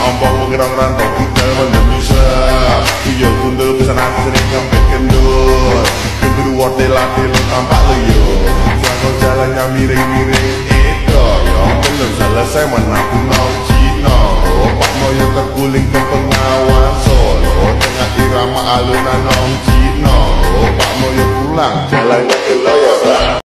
ompong ngira ngerantau tinggal Indonesia. Iya gundul pesan aku sering sampai kendul. Kedua wortel latih lu tampak liyo. Kalau jalannya miring-miring itu yang belum selesai menaku mau Cino. Pak Moyo terguling ke pengawan Solo. Tengah irama alunan nom Cino. Pak Moyo pulang jalan